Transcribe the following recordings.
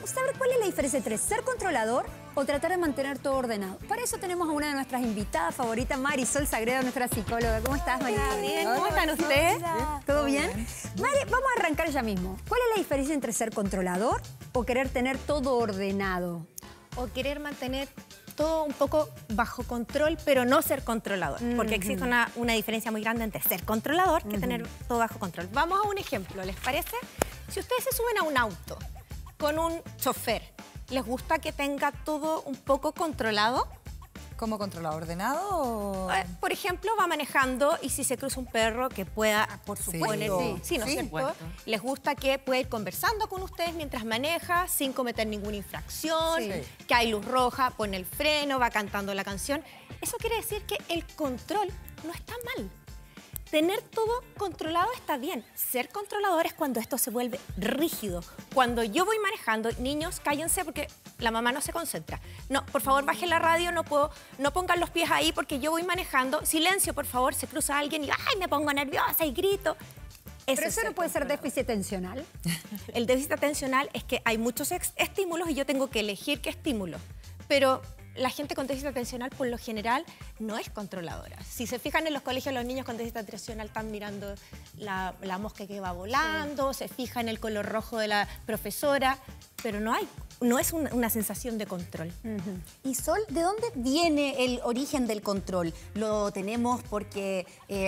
queremos saber cuál es la diferencia entre ser controlador o tratar de mantener todo ordenado. Para eso tenemos a una de nuestras invitadas favoritas, Marisol Sagredo, nuestra psicóloga. ¿Cómo estás, Marisol? Bien, ¿cómo están ustedes? ¿Todo bien? Mari, vamos a arrancar ya mismo. ¿Cuál es la diferencia entre ser controlador o querer tener todo ordenado? O querer mantener todo un poco bajo control, pero no ser controlador. Porque existe una diferencia muy grande entre ser controlador que tener todo bajo control. Vamos a un ejemplo, ¿les parece? Si ustedes se suben a un auto con un chofer, ¿les gusta que tenga todo un poco controlado? ¿Cómo controlado? ¿Ordenado o...? Por ejemplo, va manejando y si se cruza un perro que pueda... por supuesto. Sí, ¿no es cierto? Les gusta que pueda ir conversando con ustedes mientras maneja, sin cometer ninguna infracción, que hay luz roja, pone el freno, va cantando la canción. Eso quiere decir que el control no está mal. Tener todo controlado está bien. Ser controlador es cuando esto se vuelve rígido. Cuando yo voy manejando, niños, cállense porque la mamá no se concentra. No, por favor, bajen la radio, no pongan los pies ahí porque yo voy manejando. Silencio, por favor, se cruza alguien y ¡ay, me pongo nerviosa y grito! Pero eso no puede ser déficit atencional. El déficit atencional es que hay muchos estímulos y yo tengo que elegir qué estímulo. Pero la gente con déficit atencional, por lo general, no es controladora. Si se fijan en los colegios, los niños con déficit atencional están mirando la mosca que va volando, se fijan en el color rojo de la profesora, pero no es una sensación de control. Y Sol, ¿de dónde viene el origen del control? ¿Lo tenemos porque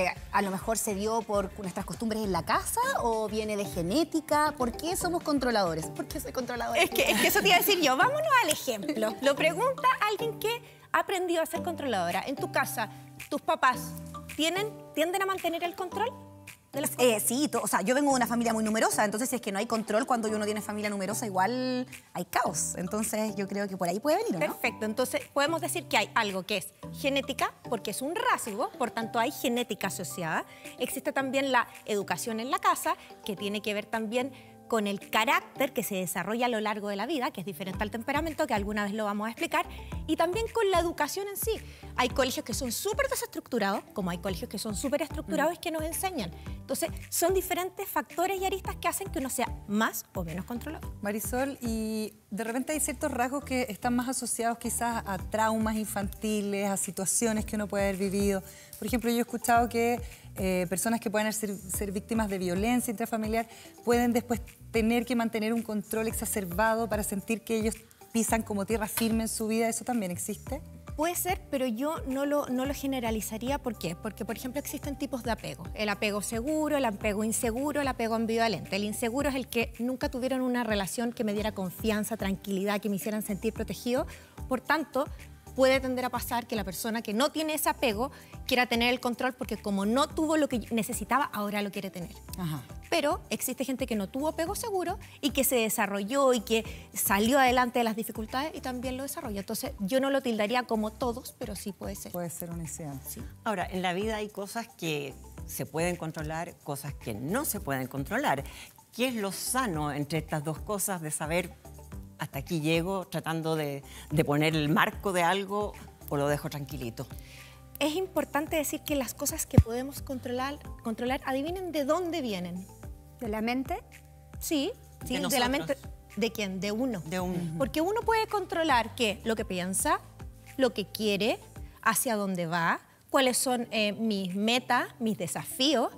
a lo mejor se dio por nuestras costumbres en la casa o viene de genética? ¿Por qué somos controladores? ¿Por qué soy controladora? Es que eso te iba a decir yo. Vámonos al ejemplo. Lo pregunta alguien que ha aprendido a ser controladora. En tu casa, ¿tus papás tienden a mantener el control de las cosas? Sí, o sea, yo vengo de una familia muy numerosa, entonces si es que no hay control cuando uno tiene familia numerosa, igual hay caos. Entonces yo creo que por ahí puede venir, ¿no? Perfecto, entonces podemos decir que hay algo que es genética, porque es un rasgo, por tanto hay genética asociada. Existe también la educación en la casa, que tiene que ver también con el carácter que se desarrolla a lo largo de la vida, que es diferente al temperamento, que alguna vez lo vamos a explicar, y también con la educación en sí. Hay colegios que son súper desestructurados, como hay colegios que son súper estructurados y que nos enseñan. Entonces, son diferentes factores y aristas que hacen que uno sea más o menos controlado. Marisol, y de repente hay ciertos rasgos que están más asociados quizás a traumas infantiles, a situaciones que uno puede haber vivido. Por ejemplo, yo he escuchado que personas que pueden ser víctimas de violencia intrafamiliar pueden después tener que mantener un control exacerbado para sentir que ellos pisan como tierra firme en su vida. ¿Eso también existe? Puede ser, pero yo no lo generalizaría. ¿Por qué? Porque, por ejemplo, existen tipos de apego. El apego seguro, el apego inseguro, el apego ambivalente. El inseguro es el que nunca tuvieron una relación que me diera confianza, tranquilidad, que me hicieran sentir protegido. Por tanto, puede tender a pasar que la persona que no tiene ese apego quiera tener el control porque como no tuvo lo que necesitaba, ahora lo quiere tener. Pero existe gente que no tuvo apego seguro y que se desarrolló y que salió adelante de las dificultades y también lo desarrolló. Entonces, yo no lo tildaría como todos, pero sí puede ser. Puede ser un incidente. Sí. Ahora, en la vida hay cosas que se pueden controlar, cosas que no se pueden controlar. ¿Qué es lo sano entre estas dos cosas de saber hasta aquí llego tratando de poner el marco de algo o lo dejo tranquilito? Es importante decir que las cosas que podemos controlar, adivinen de dónde vienen. ¿De la mente? Sí, de la mente. ¿De quién? De uno. De uno. Porque uno puede controlar ¿qué? Lo que piensa, lo que quiere, hacia dónde va, cuáles son mis metas, mis desafíos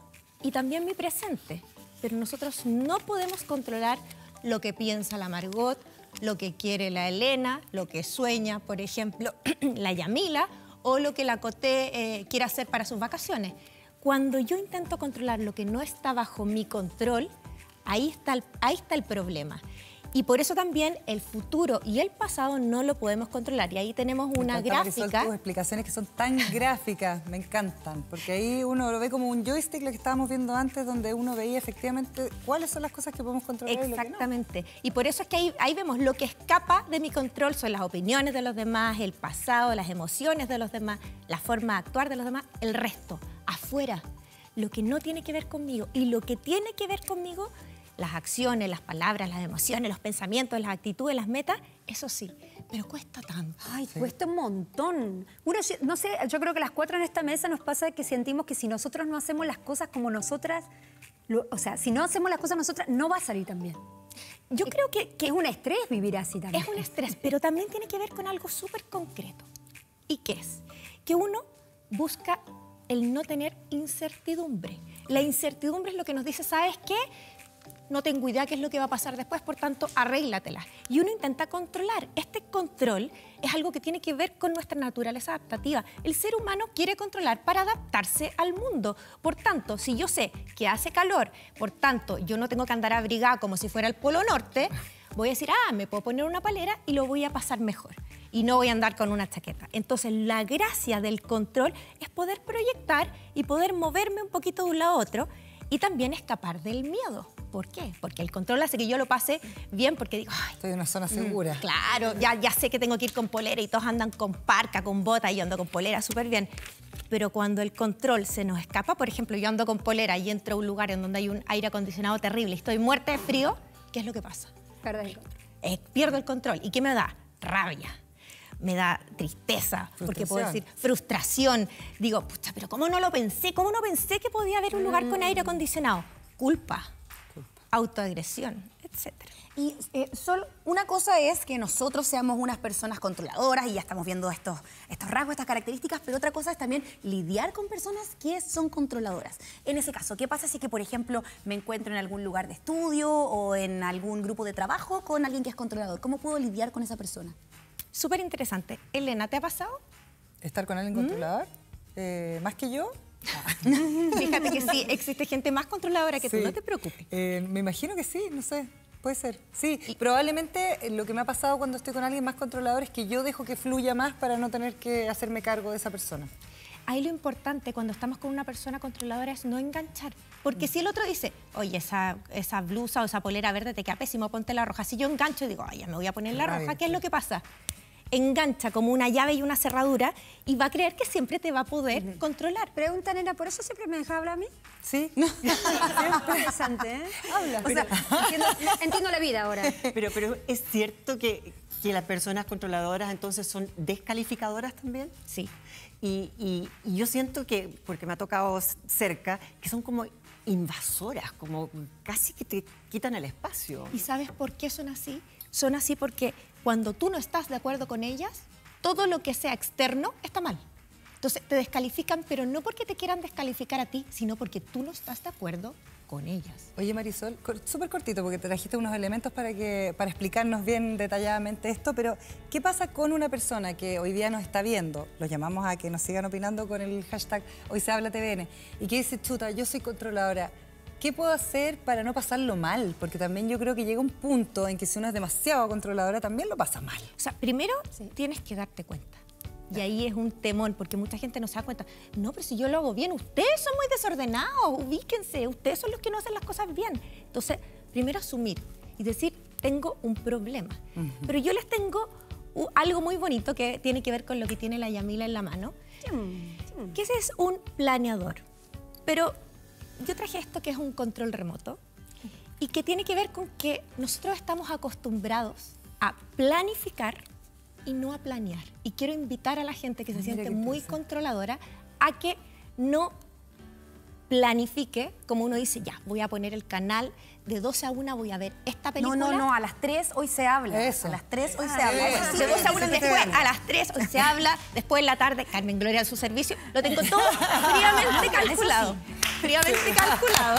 y también mi presente. Pero nosotros no podemos controlar lo que piensa la Margot, lo que quiere la Elena, lo que sueña, por ejemplo, la Yamila, o lo que la Coté quiere hacer para sus vacaciones. Cuando yo intento controlar lo que no está bajo mi control, ahí está el problema. Y por eso también el futuro y el pasado no lo podemos controlar. Y ahí tenemos una gráfica. Marisol, tus explicaciones que son tan gráficas, me encantan. Porque ahí uno lo ve como un joystick, lo que estábamos viendo antes, donde uno veía efectivamente cuáles son las cosas que podemos controlar. Exactamente. Y por eso es que ahí vemos lo que escapa de mi control son las opiniones de los demás, el pasado, las emociones de los demás, la forma de actuar de los demás, el resto, afuera. Lo que no tiene que ver conmigo y lo que tiene que ver conmigo, las acciones, las palabras, las emociones, los pensamientos, las actitudes, las metas, eso sí, pero cuesta tanto. Ay, cuesta un montón. Uno, no sé, yo creo que las cuatro en esta mesa nos pasa que sentimos que si nosotros no hacemos las cosas como nosotras, o sea, si no hacemos las cosas nosotras, no va a salir tan bien. Yo creo que Es un estrés vivir así también. es un estrés, pero también tiene que ver con algo súper concreto. ¿Y qué es? Que uno busca el no tener incertidumbre. La incertidumbre es lo que nos dice, ¿sabes qué? No tengo idea qué es lo que va a pasar después, por tanto, arréglatela. Y uno intenta controlar. Este control es algo que tiene que ver con nuestra naturaleza adaptativa. El ser humano quiere controlar para adaptarse al mundo. Por tanto, si yo sé que hace calor, por tanto, yo no tengo que andar abrigada como si fuera el Polo Norte, voy a decir, me puedo poner una polera y lo voy a pasar mejor. Y no voy a andar con una chaqueta. Entonces, la gracia del control es poder proyectar y poder moverme un poquito de un lado a otro y también escapar del miedo. ¿Por qué? Porque el control hace que yo lo pase bien porque digo, ay, Estoy en una zona segura. claro, ya sé que tengo que ir con polera y todos andan con parca, con bota y yo ando con polera súper bien. Pero cuando el control se nos escapa, por ejemplo, yo ando con polera y entro a un lugar en donde hay un aire acondicionado terrible y estoy muerta de frío, ¿qué es lo que pasa? Perdés el control. Pierdo el control. ¿Y qué me da? Rabia. Me da tristeza, porque puedo decir frustración. Digo, pucha, pero ¿cómo no lo pensé? ¿Cómo no pensé que podía haber un lugar con aire acondicionado? Culpa. Autoagresión, etcétera. Y Sol, una cosa es que nosotros seamos unas personas controladoras y ya estamos viendo estos rasgos, estas características, pero otra cosa es también lidiar con personas que son controladoras. En ese caso, ¿qué pasa si que, por ejemplo, me encuentro en algún lugar de estudio o en algún grupo de trabajo con alguien que es controlador? ¿Cómo puedo lidiar con esa persona? Súper interesante. Elena, ¿te ha pasado? ¿Estar con alguien controlador? ¿Más que yo? Fíjate que sí, existe gente más controladora que tú, Sí. no te preocupes. Me imagino que sí, no sé. Puede ser. Sí, probablemente lo que me ha pasado cuando estoy con alguien más controlador es que yo dejo que fluya más para no tener que hacerme cargo de esa persona. Ahí lo importante cuando estamos con una persona controladora es no enganchar. Porque si el otro dice, oye, esa blusa o esa polera verde te queda pésimo, ponte la roja. Si yo engancho y digo, ay, ya me voy a poner la Rabia, roja, ¿qué es lo que pasa? Engancha como una llave y una cerradura y va a creer que siempre te va a poder controlar. Pregunta, nena, ¿por eso siempre me deja hablar a mí? Sí. Interesante, ¿eh? Habla. O sea, entiendo la vida ahora. Pero es cierto que las personas controladoras entonces son descalificadoras también. Sí. Y yo siento que, porque me ha tocado cerca, que son como invasoras, como casi que te quitan el espacio. ¿Y sabes por qué son así? Son así porque cuando tú no estás de acuerdo con ellas, todo lo que sea externo está mal. Entonces te descalifican, pero no porque te quieran descalificar a ti, sino porque tú no estás de acuerdo con ellas. Oye, Marisol, súper cortito, porque te trajiste unos elementos para explicarnos bien detalladamente esto, pero ¿qué pasa con una persona que hoy día nos está viendo? Los llamamos a que nos sigan opinando con el hashtag Hoy se habla TVN, y que dice, chuta, yo soy controladora. ¿Qué puedo hacer para no pasarlo mal? Porque también yo creo que llega un punto en que si uno es demasiado controladora, también lo pasa mal. O sea, primero tienes que darte cuenta. Y ahí es un temón, porque mucha gente no se da cuenta. No, pero si yo lo hago bien, ustedes son muy desordenados, ubíquense, ustedes son los que no hacen las cosas bien. Entonces, primero asumir y decir, tengo un problema. Pero yo les tengo algo muy bonito que tiene que ver con lo que tiene la Yamila en la mano, que ese es un planeador. Pero yo traje esto que es un control remoto y que tiene que ver con que nosotros estamos acostumbrados a planificar y no a planear. Y quiero invitar a la gente que se siente muy controladora a que no planifique, como uno dice, ya, voy a poner el canal de 12 a 1, voy a ver esta película. No, a las 3 hoy se habla. Eso. A las 3 hoy se habla. eso. Sí, De 12 a 1 Eso que te después, gana. a las 3 hoy se habla, después en la tarde, Carmen Gloria a su servicio. Lo tengo todo fríamente calculado. Fríamente calculado.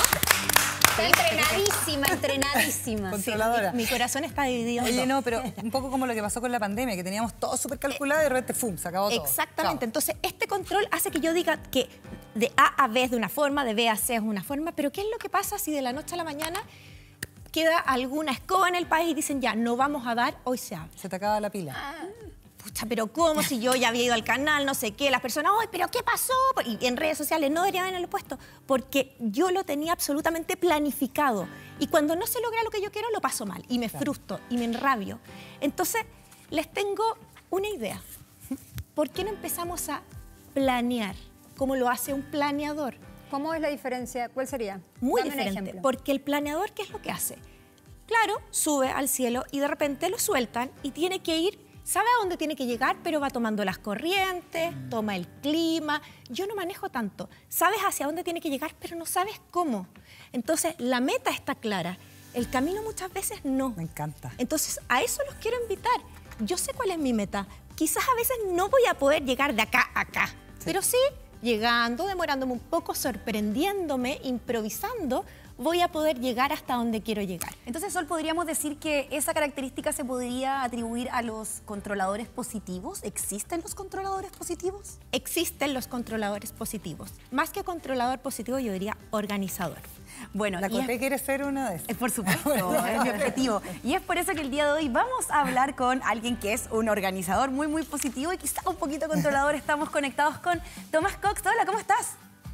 Entrenadísima. Controladora. Mi corazón está dividido en Oye, dos. no, pero un poco como lo que pasó con la pandemia, que teníamos todo súper calculado y de repente, ¡fum!, se acabó todo. Exactamente. Chao. Entonces, este control hace que yo diga que de A a B es de una forma, de B a C es una forma, pero ¿qué es lo que pasa si de la noche a la mañana queda alguna escoba en el país y dicen, ya, no vamos a dar, hoy se habla? Se te acaba la pila. Pucha, pero ¿cómo? Si yo ya había ido al canal, no sé qué, las personas, ¡ay, pero qué pasó! Y en redes sociales no deberían haberlo puesto, porque yo lo tenía absolutamente planificado. Y cuando no se logra lo que yo quiero, lo paso mal, y me frustro, y me enrabio. Entonces, les tengo una idea. ¿Por qué no empezamos a planear como lo hace un planeador? ¿Cómo es la diferencia? ¿Cuál sería? Muy Dame un diferente, ejemplo. porque el planeador, ¿qué es lo que hace? Claro, sube al cielo y de repente lo sueltan y tiene que ir, sabe a dónde tiene que llegar, pero va tomando las corrientes, toma el clima. Yo no manejo tanto. Sabes hacia dónde tiene que llegar, pero no sabes cómo. Entonces, la meta está clara, El camino muchas veces no. Me encanta. Entonces, a eso los quiero invitar. Yo sé cuál es mi meta. Quizás a veces no voy a poder llegar de acá a acá, pero sí, llegando, demorándome un poco, sorprendiéndome, improvisando, voy a poder llegar hasta donde quiero llegar. Entonces, Sol, ¿podríamos decir que esa característica se podría atribuir a los controladores positivos? ¿Existen los controladores positivos? Existen los controladores positivos. Más que controlador positivo, yo diría organizador. Bueno, La y es- Coté quiere ser una de esas. Por supuesto, es mi objetivo. Y es por eso que el día de hoy vamos a hablar con alguien que es un organizador muy, muy positivo y quizá un poquito controlador. Estamos conectados con Tomás Cox. Hola, ¿cómo estás?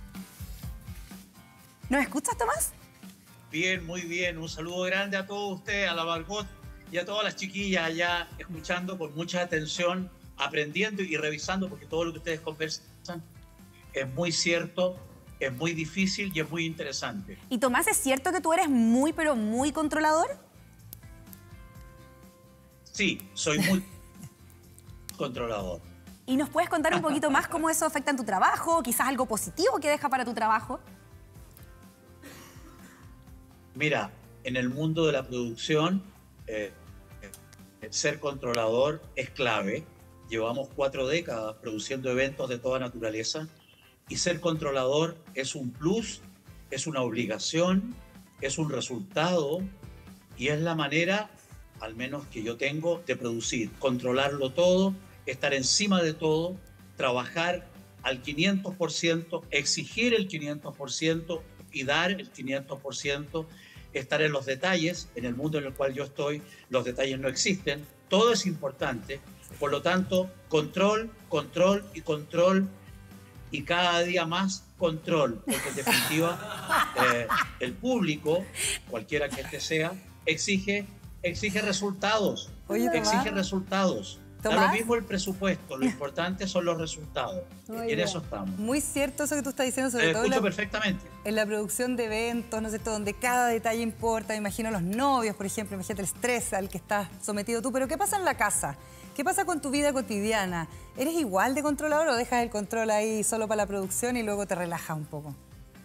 ¿Nos escuchas, Tomás? Bien, muy bien. Un saludo grande a todos ustedes, a la Margot y a todas las chiquillas allá escuchando con mucha atención, aprendiendo y revisando, porque todo lo que ustedes conversan es muy cierto, es muy difícil y es muy interesante. Y Tomás, ¿es cierto que tú eres muy, pero muy controlador? Sí, soy muy controlador. ¿Y nos puedes contar un poquito más cómo eso afecta en tu trabajo? Quizás algo positivo que deja para tu trabajo. Mira, en el mundo de la producción, ser controlador es clave. Llevamos 4 décadas produciendo eventos de toda naturaleza y ser controlador es un plus, es una obligación, es un resultado y es la manera, al menos que yo tengo, de producir. Controlarlo todo, estar encima de todo, trabajar al 500%, exigir el 500% y dar el 500%, estar en los detalles. En el mundo en el cual yo estoy, los detalles no existen, todo es importante. Por lo tanto, control, control y control, y cada día más control, porque en definitiva el público, cualquiera que este sea, exige resultados. Oye, Tomás. Exige resultados. Da Tomás. lo mismo el presupuesto, lo importante son los resultados. Y en eso estamos. Muy cierto eso que tú estás diciendo, sobre todo Escucho perfectamente. en la producción de eventos, ¿no es cierto?, donde cada detalle importa. Me imagino los novios, por ejemplo, imagínate el estrés al que estás sometido tú. Pero ¿qué pasa en la casa? ¿Qué pasa con tu vida cotidiana? ¿Eres igual de controlador o dejas el control ahí solo para la producción y luego te relajas un poco?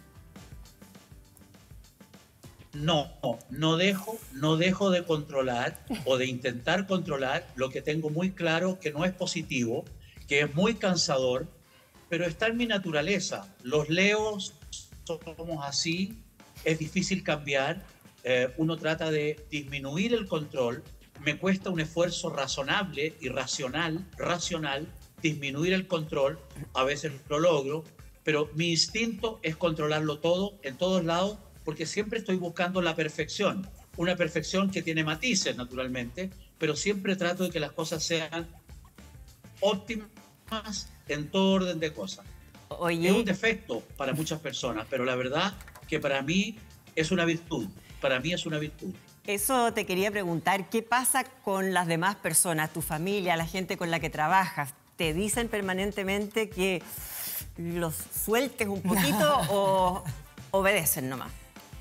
No dejo de controlar o de intentar controlar lo que tengo muy claro que no es positivo, que es muy cansador, pero está en mi naturaleza. Los leos somos así, es difícil cambiar, uno trata de disminuir el control, me cuesta un esfuerzo razonable y racional, disminuir el control, a veces lo logro, pero mi instinto es controlarlo todo, en todos lados, porque siempre estoy buscando la perfección, una perfección que tiene matices, naturalmente, pero siempre trato de que las cosas sean óptimas en todo orden de cosas. Oye, Es un defecto para muchas personas, pero la verdad que para mí es una virtud, para mí es una virtud. eso te quería preguntar, ¿qué pasa con las demás personas, tu familia, la gente con la que trabajas? ¿Te dicen permanentemente que los sueltes un poquito o obedecen nomás?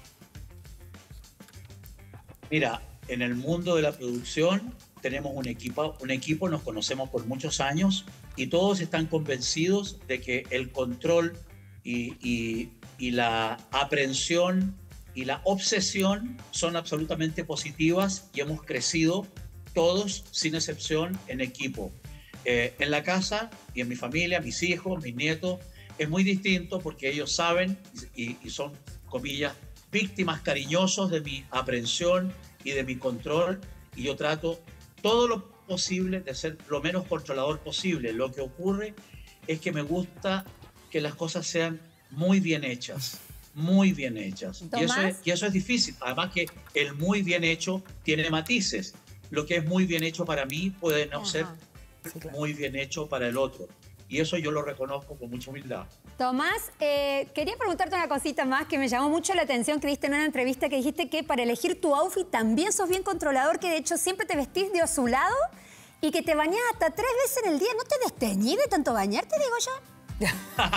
Mira, en el mundo de la producción tenemos un equipo, nos conocemos por muchos años y todos están convencidos de que el control y la aprehensión y la obsesión son absolutamente positivas y hemos crecido todos, sin excepción, en equipo. En la casa y en mi familia, mis hijos, mis nietos, es muy distinto porque ellos saben y son, comillas, víctimas cariñosos de mi aprehensión y de mi control, y yo trato todo lo posible de ser lo menos controlador posible. Lo que ocurre es que me gusta que las cosas sean muy bien hechas, muy bien hechas. Y eso es difícil. Además que el muy bien hecho tiene matices. Lo que es muy bien hecho para mí puede no ser muy bien hecho para el otro. Y eso yo lo reconozco con mucha humildad. Tomás, quería preguntarte una cosita más que me llamó mucho la atención, que diste en una entrevista que dijiste que para elegir tu outfit también sos bien controlador, que de hecho siempre te vestís de azulado y que te bañás hasta 3 veces en el día. ¿No te desteñís de tanto bañarte, digo yo?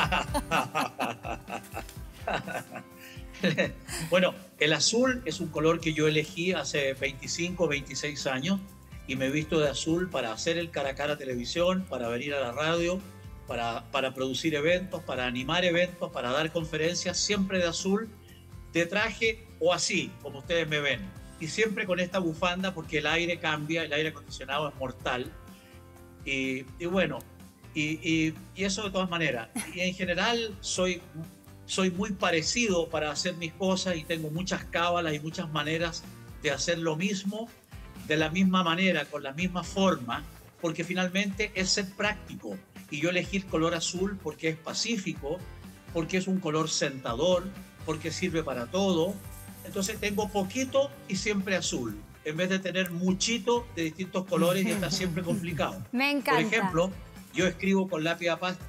Bueno, el azul es un color que yo elegí hace 25, 26 años y me he visto de azul para hacer el cara a cara televisión, para venir a la radio, para producir eventos, para animar eventos, para dar conferencias, siempre de azul, de traje o así, como ustedes me ven. y siempre con esta bufanda porque el aire cambia, el aire acondicionado es mortal. Y bueno, y eso de todas maneras. Y en general soy muy parecido para hacer mis cosas y tengo muchas cábalas y muchas maneras de hacer lo mismo, de la misma manera, con la misma forma, porque finalmente es ser práctico. Y yo elegí el color azul porque es pacífico, porque es un color sentador, porque sirve para todo. Entonces tengo poquito y siempre azul, en vez de tener muchito de distintos colores y estar siempre complicado. Me encanta. Por ejemplo, yo escribo con lápiz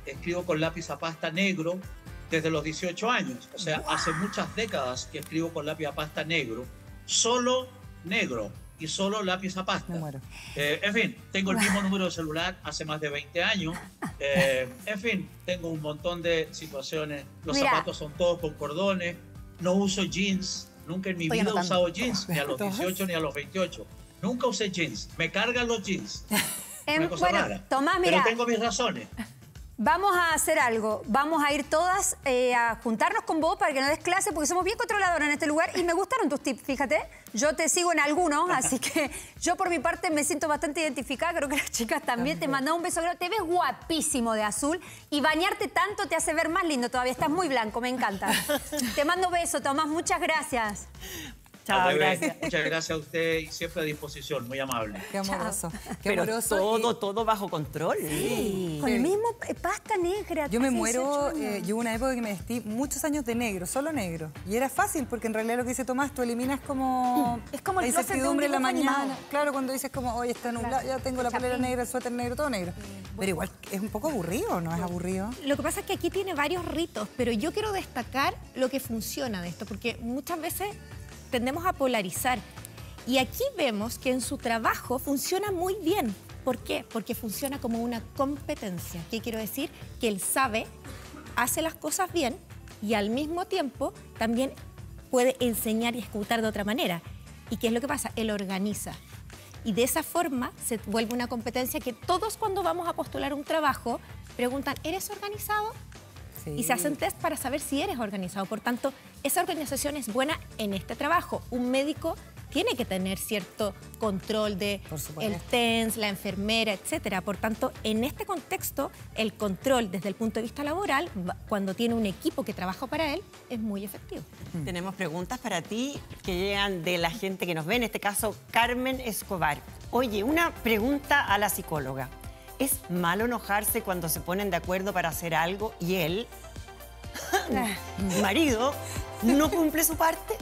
a pasta negro desde los 18 años. O sea, hace muchas décadas que escribo con lápiz a pasta negro, solo negro y solo lápiz a pasta. Me muero. En fin, tengo el mismo número de celular hace más de 20 años. En fin, tengo un montón de situaciones. Los zapatos son todos con cordones. No uso jeans. Nunca en mi vida he usado jeans, ni a los 18 ni a los 28. Nunca usé jeans. Me cargan los jeans. Una cosa rara. Tomás, mira, pero tengo mis razones. Vamos a hacer algo. Vamos a ir todas a juntarnos con vos para que nos des clase, porque somos bien controladoras en este lugar y me gustaron tus tips, fíjate. Yo te sigo en algunos, así que yo por mi parte me siento bastante identificada. Creo que las chicas también. Te mandamos un beso. Te ves guapísimo de azul y bañarte tanto te hace ver más lindo todavía. Estás muy blanco, me encanta. Te mando un beso, Tomás. Muchas gracias. Chao, gracias. Muchas gracias a usted y siempre a disposición, muy amable. Qué amoroso. Qué Pero amoroso. todo bajo control. Sí. Con el mismo pasta negra. Yo me hace muero, 18 años. yo hubo una época que me vestí muchos años de negro, solo negro. Y era fácil porque en realidad lo que dice Tomás, tú eliminas como Es como el la closet de un incertidumbre en la dibujo mañana. animado. Claro, cuando dices como, oye, está nublado, ya tengo la polera negra, el suéter negro, todo negro. Pero igual es un poco aburrido, ¿no es aburrido? Lo que pasa es que aquí tiene varios ritos, pero yo quiero destacar lo que funciona de esto, porque muchas veces tendemos a polarizar. Y aquí vemos que en su trabajo funciona muy bien. ¿Por qué? Porque funciona como una competencia. ¿Qué quiero decir? Que él sabe, hace las cosas bien y al mismo tiempo también puede enseñar y ejecutar de otra manera. ¿Y qué es lo que pasa? Él organiza. Y de esa forma se vuelve una competencia que todos cuando vamos a postular un trabajo preguntan, ¿eres organizado? Sí. Y se hacen test para saber si eres organizado. Por tanto, esa organización es buena en este trabajo. Un médico tiene que tener cierto control de el TENS, la enfermera, etcétera. Por tanto, en este contexto, el control desde el punto de vista laboral, cuando tiene un equipo que trabaja para él, es muy efectivo. Tenemos preguntas para ti que llegan de la gente que nos ve, en este caso Carmen Escobar. Oye, una pregunta a la psicóloga. ¿Es malo enojarse cuando se ponen de acuerdo para hacer algo y él, mi marido, no cumple su parte?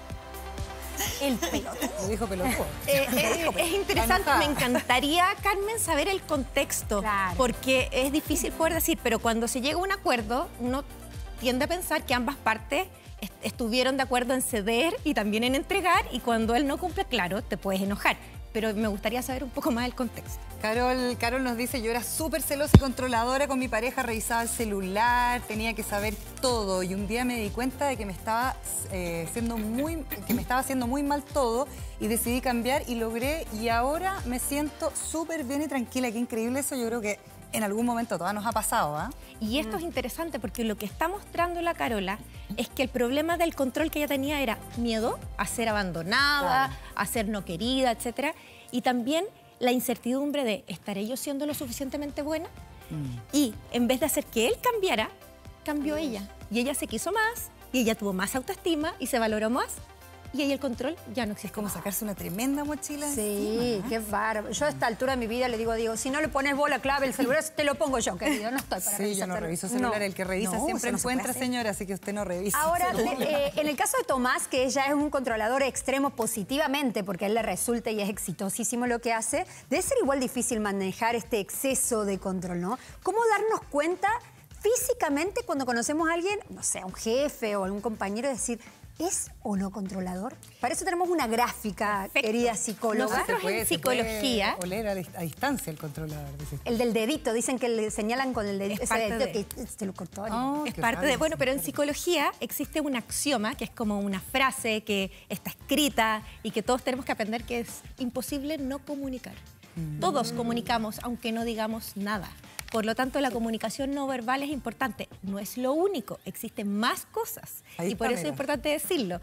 El pelotudo. Lo dijo pelotudo. Es interesante, me encantaría, Carmen, saber el contexto, Claro. porque es difícil poder decir, pero cuando se llega a un acuerdo, uno tiende a pensar que ambas partes estuvieron de acuerdo en ceder y también en entregar, y cuando él no cumple, claro, te puedes enojar. Pero me gustaría saber un poco más el contexto. Carol nos dice, yo era súper celosa y controladora con mi pareja, revisaba el celular, tenía que saber todo. Y un día me di cuenta de que me estaba haciendo muy mal todo y decidí cambiar y logré. Y ahora me siento súper bien y tranquila. Qué increíble eso. Yo creo que en algún momento todas nos ha pasado, ¿ah? Y esto es interesante porque lo que está mostrando la Carola es que el problema del control que ella tenía era miedo a ser abandonada, a ser no querida, etcétera. Y también la incertidumbre de, ¿estaré yo siendo lo suficientemente buena? Y en vez de hacer que él cambiara, cambió ella. Y ella se quiso más, y ella tuvo más autoestima y se valoró más. Y ahí el control ya no existe. Es como sacarse una tremenda mochila Sí, encima, qué bárbaro. Yo a esta altura de mi vida le digo a Diego, si no le pones vos la clave, el celular, te lo pongo yo, querido. No estoy para Sí, yo no revisarte. reviso celular. No. El que revisa No, siempre eso no se puede encuentra, hacer. señora, así que usted no revisa. Ahora, celular. en el caso de Tomás, que ella es un controlador extremo positivamente, porque a él le resulta y es exitosísimo lo que hace, debe ser igual difícil manejar este exceso de control, ¿no? ¿Cómo darnos cuenta físicamente cuando conocemos a alguien, no sé, a un jefe o algún compañero, decir, ¿es o no controlador? Para eso tenemos una gráfica, Perfecto. querida psicóloga. Nosotros en psicología- Se puede oler a distancia el controlador, dices. El del dedito, dicen que le señalan con el dedito. Es ese parte dedito que se lo cortó. Oh, Es qué parte de, sabio, bueno, pero en sí. psicología existe un axioma que es como una frase que está escrita y que todos tenemos que aprender, que es imposible no comunicar. Todos comunicamos aunque no digamos nada. Por lo tanto, la comunicación no verbal es importante. No es lo único, existen más cosas. Ahí Y por está, eso es mira. importante decirlo. Sí.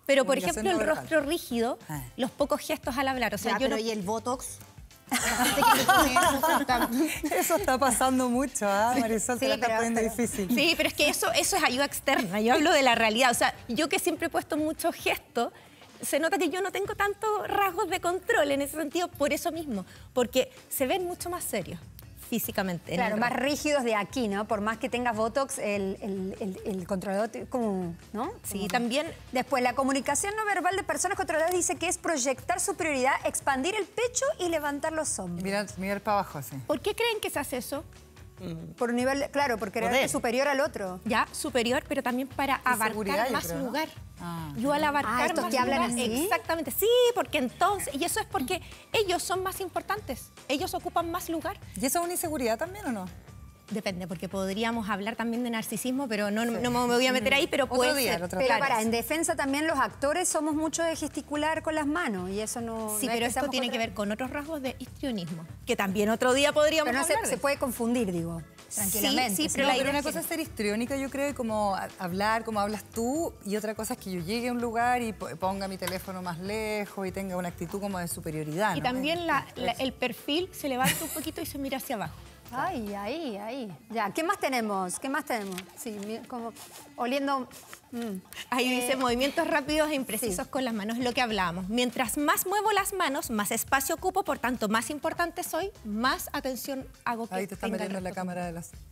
Pero, por Comunicación ejemplo, el no verbal. rostro rígido, Ah. los pocos gestos al hablar. O sea, Ya, yo pero no... ¿y el Botox? La gente que le pone eso, está- Eso está pasando mucho, ¿ah? Marisol, te Sí, la estás pero- poniendo pero- difícil. Sí, pero es que eso es ayuda externa. Yo hablo de la realidad. O sea, yo que siempre he puesto muchos gestos, se nota que yo no tengo tantos rasgos de control en ese sentido por eso mismo. Porque se ven mucho más serios físicamente. en Claro, el más rostro. rígidos de aquí, ¿no? Por más que tengas Botox, el controlador, como, ¿no? Sí, Como- también... Después, la comunicación no verbal de personas controladas dice que es proyectar superioridad, expandir el pecho y levantar los hombros. Mirar para abajo, sí. ¿Por qué creen que se hace eso? Por un nivel, claro, porque Poder. eres superior al otro. Ya, superior, pero también para seguridad, abarcar yo más creo, ¿no? lugar. Ah. Yo al abarcar estos más que hablan lugar, así. exactamente, sí, porque entonces, y eso es porque ellos son más importantes, ellos ocupan más lugar. ¿Y eso es una inseguridad también o no? Depende, porque podríamos hablar también de narcisismo, pero no me voy a meter ahí, pero Otro puede día, ser. otro Pero Claro. en defensa también los actores somos mucho de gesticular con las manos y eso no... Sí, no es pero que esto seamos tiene que contra- ver con otros rasgos de histrionismo, que también otro día podríamos Pero no hablar de se puede confundir, digo, tranquilamente. sí, Pero, la pero idea una es cosa es ser histriónica, yo creo, y como hablar como hablas tú, y otra cosa es que yo llegue a un lugar y ponga mi teléfono más lejos y tenga una actitud como de superioridad. Y ¿no? también el perfil se levanta un poquito y se mira hacia abajo. Ay, ahí. Ya, ¿qué más tenemos? Sí, como oliendo... Ahí dice movimientos rápidos e imprecisos sí. con las manos, lo que hablábamos. Mientras más muevo las manos, más espacio ocupo, por tanto, más importante soy, más atención hago que Ahí te está tenga el metiendo en la resto. cámara de la sol.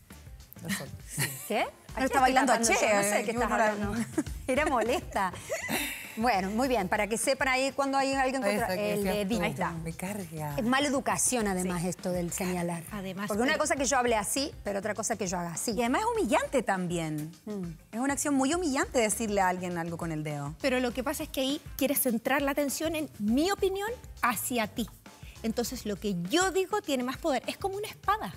¿Qué? Pero está bailando a Che, No sé qué yo estás no la- hablando. Era molesta. Bueno, muy bien, para que sepan ahí cuando hay alguien Ahí contra está, que el decías tú. dedito. Me carga. Es mala educación, además, esto del señalar. Además, Porque una pero- cosa que yo hable así, pero otra cosa que yo haga así. Y además es humillante también. Es una acción muy humillante decirle a alguien algo con el dedo. Pero lo que pasa es que ahí quieres centrar la atención en mi opinión hacia ti. Entonces, lo que yo digo tiene más poder. Es como una espada.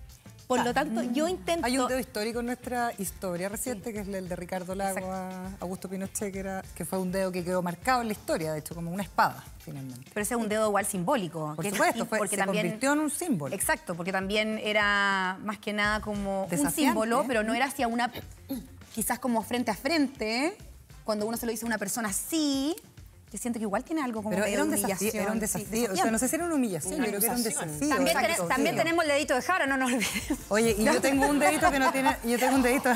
Por lo tanto, yo intento... Hay un dedo histórico en nuestra historia reciente, que es el de Ricardo Lago a Augusto Pinochet, que fue un dedo que quedó marcado en la historia, de hecho, como una espada, finalmente. Pero ese es un dedo igual simbólico. Por que es supuesto, distinto, se convirtió en un símbolo. Exacto, porque también era más que nada como un Desafiante. símbolo, pero no era hacia una, quizás como frente a frente. Cuando uno se lo dice a una persona así, yo siento que igual tiene algo como Pero medio era un de desafío, humillación. era un Sí, desafío. O sea, no sé si era una humillación, yo creo que era un acusación. desafío. También, exacto, también sí. tenemos el dedito de Jara, no nos olvidemos. Oye, y yo tengo un dedito que no tiene... Yo tengo un dedito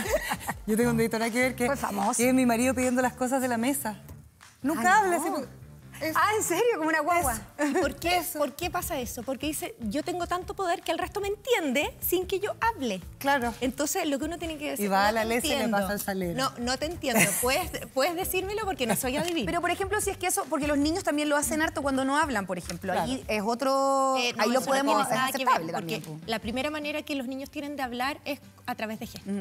nada que ver, que Fue famoso. que es mi marido pidiendo las cosas de la mesa. Nunca habla así. Ah, ¿en serio? Como una guagua. ¿Y por qué? ¿Por qué pasa eso? Porque dice, yo tengo tanto poder que el resto me entiende sin que yo hable. Claro. Entonces, lo que uno tiene que decir... Y va a no la te Lesa y le entiendo. pasa el salero. No, no te entiendo. Puedes decírmelo porque no soy adivina. Pero, por ejemplo, si es que eso, porque los niños también lo hacen harto cuando no hablan, por ejemplo. Claro. Ahí es otro... No, ahí lo eso podemos... no Es tiene nada que ver, aceptable porque también. la primera manera que los niños tienen de hablar es a través de gestos.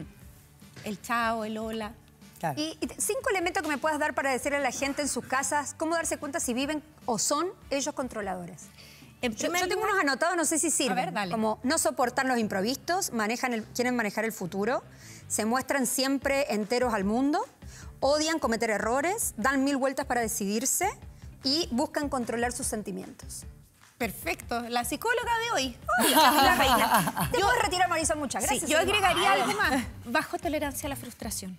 El chao, el hola. Claro. Y 5 elementos que me puedas dar para decirle a la gente en sus casas cómo darse cuenta si viven o son ellos controladores. En Yo primer tengo lugar- unos anotados, no sé si sirven. A ver, dale. Como no soportan los imprevistos, quieren manejar el futuro, se muestran siempre enteros al mundo, odian cometer errores, dan 1000 vueltas para decidirse y buscan controlar sus sentimientos. Perfecto, la psicóloga de hoy. Ay, la reina. Te puedes retirar, Marisol, muchas gracias. Sí, yo agregaría algo más. Bajo tolerancia a la frustración.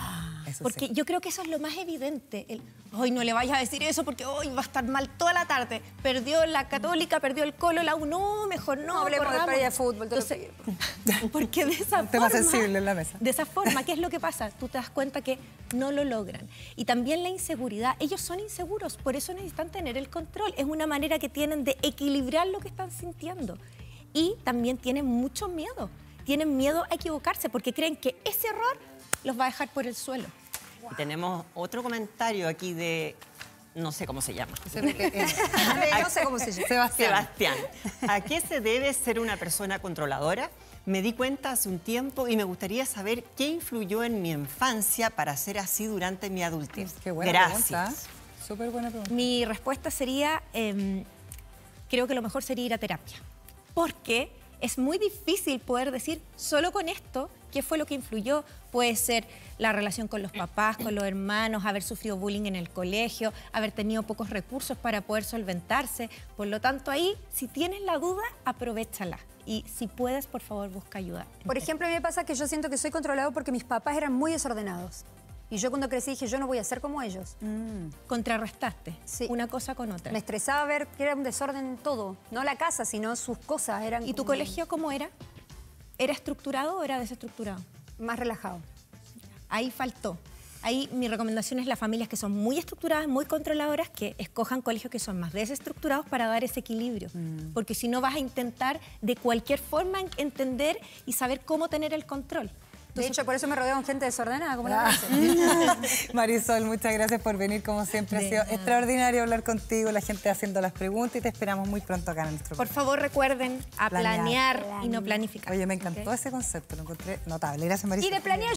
Eso Porque sí. yo creo que eso es lo más evidente. Hoy no le vayas a decir eso porque hoy va a estar mal toda la tarde. Perdió la Católica, perdió el Colo, la U. No, mejor no. No hablemos de corramos. pérdida de fútbol, te lo Entonces, porque de esa Un tema forma... sensible en la mesa. De esa forma, ¿qué es lo que pasa? Tú te das cuenta que no lo logran. Y también la inseguridad. Ellos son inseguros, por eso necesitan tener el control. Es una manera que tienen de equilibrar lo que están sintiendo. Y también tienen mucho miedo. Tienen miedo a equivocarse porque creen que ese error los va a dejar por el suelo. Y tenemos otro comentario aquí de, no sé cómo se llama. No sé cómo se llama. Sebastián. Sebastián, ¿a qué se debe ser una persona controladora? Me di cuenta hace un tiempo y me gustaría saber qué influyó en mi infancia para ser así durante mi adultez. Qué buena Gracias. pregunta. Súper buena pregunta. Mi respuesta sería, creo que lo mejor sería ir a terapia. Porque es muy difícil poder decir solo con esto qué fue lo que influyó. Puede ser la relación con los papás, con los hermanos, haber sufrido bullying en el colegio, haber tenido pocos recursos para poder solventarse. Por lo tanto, ahí, si tienes la duda, aprovéchala. Y si puedes, por favor, busca ayuda. Por ejemplo, a mí me pasa que yo siento que soy controlado porque mis papás eran muy desordenados. Y yo cuando crecí dije, yo no voy a ser como ellos. Contrarrestaste una cosa con otra. Me estresaba ver que era un desorden todo. No la casa, sino sus cosas. ¿Y tu colegio cómo era? ¿Era estructurado o era desestructurado? Más relajado. Ahí faltó. Ahí mi recomendación es las familias que son muy estructuradas, muy controladoras, que escojan colegios que son más desestructurados para dar ese equilibrio. Porque si no vas a intentar de cualquier forma entender y saber cómo tener el control. De hecho, por eso me rodeo con gente desordenada, como la Marisol, muchas gracias por venir, como siempre. Ha sido extraordinario hablar contigo, la gente haciendo las preguntas y te esperamos muy pronto acá en nuestro Por programa. favor, recuerden a planear y no planificar. Oye, me encantó ese concepto, lo encontré notable. Gracias, Marisol. Y de planear